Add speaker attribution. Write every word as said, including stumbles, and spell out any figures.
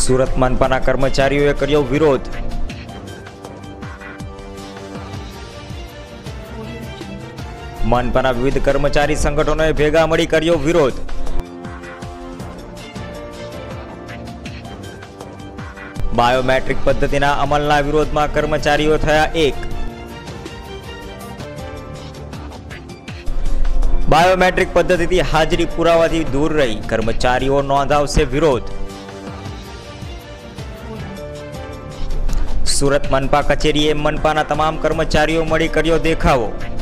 Speaker 1: સુરત મનપાના કર્મચારીઓએ કર્યો વિરોધ. મનપાના વિવિધ કર્મચારી સંગઠનોએ ભેગા મળી કર્યો વિરોધ. બાયોમેટ્રિક પદ્ધતિના અમલના વિરોધમાં કર્મચારીઓ થયા એક. બાયોમેટ્રિક પદ્ધતિથી હાજરી પુરાવાથી દૂર રહી કર્મચારીઓ નોંધાવશે વિરોધ. સુરત મનપા કચેરીએ મનપાના તમામ કર્મચારીઓ મળી કર્યો દેખાવો.